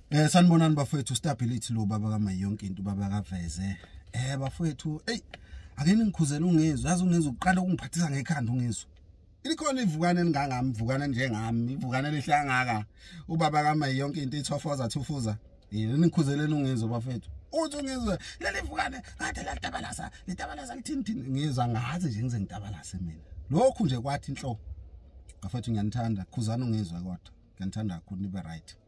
Sanibonani bafowethu stability lo baba kaMayi yonke into baba kaveze. Bafowethu, akeni ngikhuzela ungezwe, yazi ungezwe uqala ukungiphathisa ngekhanda ungezwe. Ilikhona ivukana elingangami, ivukana njengami, ivukana lehlangaka. Ubaba kaMayi yonke into ithofoza thufuza. Ngikhuzeleni ungezwe bafowethu. Uthi ungezwe leli vukane ngathi litabalasa lithini ngizwa ngathi nje ngize ngitabalase mina. Lokhu nje kwathi inhlo. Bafowethu ngiyanithanda, khuzana ungezwe kodwa. Ngiyanithanda kakhulu nibe right.